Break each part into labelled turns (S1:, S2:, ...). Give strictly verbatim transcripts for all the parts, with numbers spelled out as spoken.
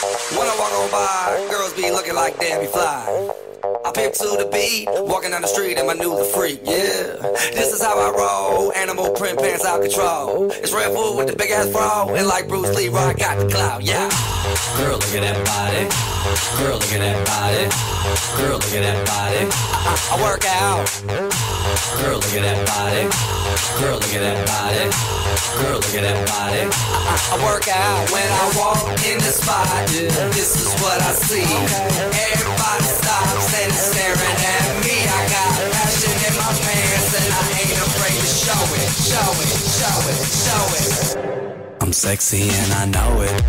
S1: When I walk on by, girls be looking like Debbie Fly. I pick to the beat, walking down the street and my new the freak, yeah. This is how I roll, animal print pants out control. It's Red Food with the big ass bra, and like Bruce Lee, I got the clout, yeah. Girl, look at that body. Girl, look at that body. Girl, look at that body. I, I work out. Girl, look at that body. Girl, look at that body. Girl, look at that body. I, I work out when I walk in the spot. Yeah, this is what I see. Everybody stops and staring at me. I got passion in my pants and I ain't afraid to show it, show it, show it, show it. I'm sexy and I know it.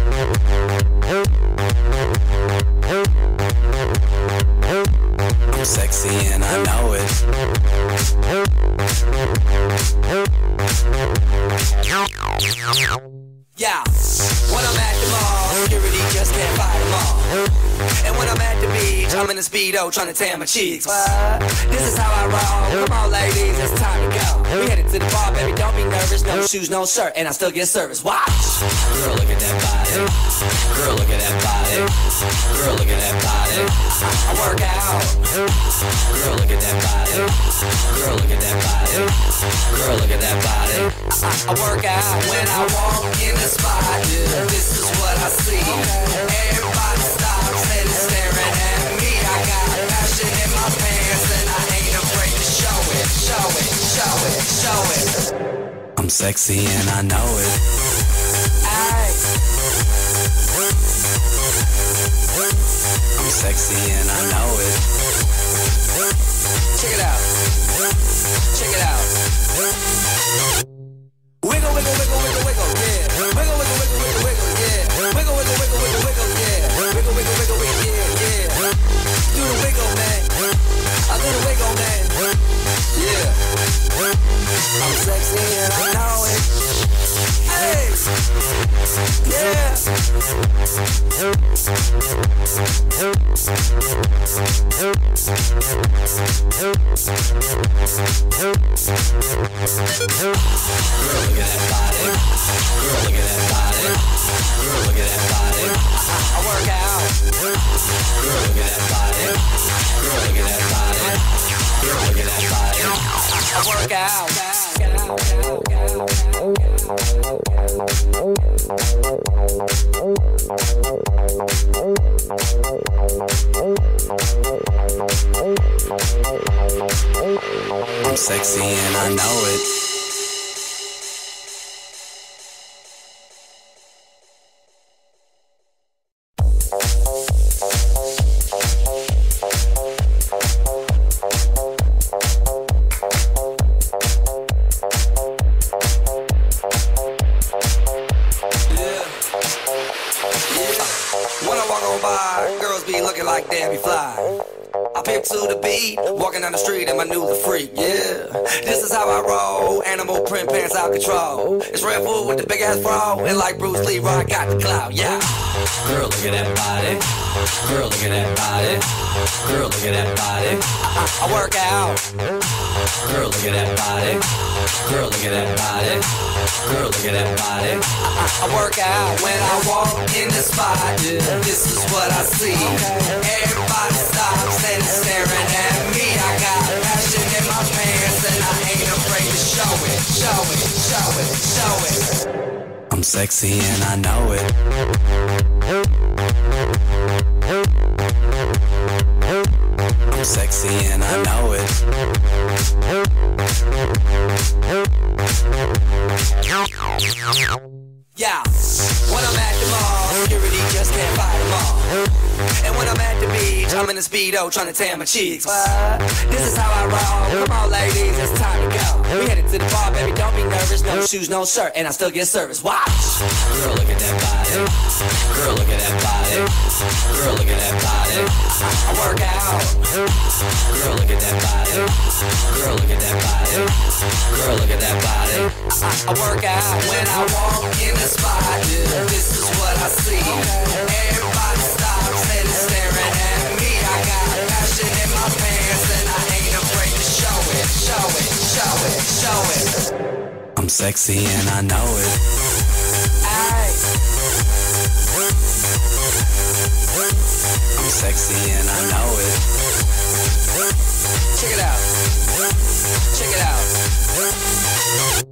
S1: I'm sexy and I know it. Yeah, when I'm at the mall, security just can't fight them all. And when I'm at the beach, I'm in a Speedo trying to tan my cheeks. What? This is how I roll. Come on, ladies, it's time to go. We headed to the bar, baby, don't be nervous. No shoes, no shirt, and I still get service. Watch. Girl, look at that body. Girl, look at that body. Girl, look at that body. I work out. Girl, look at that body. Girl, look at that body. Girl, look at that body. I, I work out when I walk in the spot. Yeah, this is what I see. Everybody stops and is staring at me. I got passion in my pants and I ain't afraid to show it, show it, show it, show it. I'm sexy and I know it. Aye. I'm sexy and I know it. Check it out. Check it out. Wiggle, wiggle, wiggle, wiggle, wiggle, yeah. Wiggle, wiggle, wiggle, wiggle, wiggle, yeah. Wiggle, wiggle, wiggle, wiggle, wiggle, yeah. Wiggle, wiggle, wiggle, wiggle, yeah, yeah. Do the wiggle, man. I do the wiggle, man. Yeah. I'm sexy and I know it. Hey. Yeah. Girl, look at that body. Girl, look at that body. Girl, look at that body. I, I work out. Girl, look at that body. Girl, look at that body. Girl, look at that body. I, I work out. I'm sexy and I know it. Like Debbie Fly. I pick to the beat, walking down the street and my new the freak, yeah. This is how I roll, animal print pants out control. It's Red Food with the big ass bra, and like Bruce Lee, I got the clout, yeah. Girl, look at that body. Girl, look at that body. Girl, look at that body. I, I, I work out. Girl, look at that body. Girl, look at that body. Girl, look at that body. I, I, I work out when I walk in the spot. Yeah, this is what I see. Everybody stops and is staring at me. I got passion in my pants and I ain't afraid to show it, show it, show it, show it. I'm sexy and I know it. I'm sexy and I know it. Yeah, when I'm at the mall, security just can't fight them all. And when I'm at the beach, I'm in a Speedo trying to tan my cheeks. What? This is how I roll. Come on, ladies, it's time to go. We headed to the bar, baby, don't be nervous. No shoes, no shirt, and I still get service. Watch. Girl, look at that body. Girl, look at that body. Girl, look at that body. I, I work out. Girl, look at that body. Girl, look at that body. Girl, look at that body. I, I work out when I walk in the spot. Yeah, this is what I see. Everybody stops and is staring at me. I got passion in my pants and I ain't afraid to show it, show it, show it, show it. I'm sexy and I know it. Aye.
S2: sexy and I know it.
S1: Check it out. Check it out.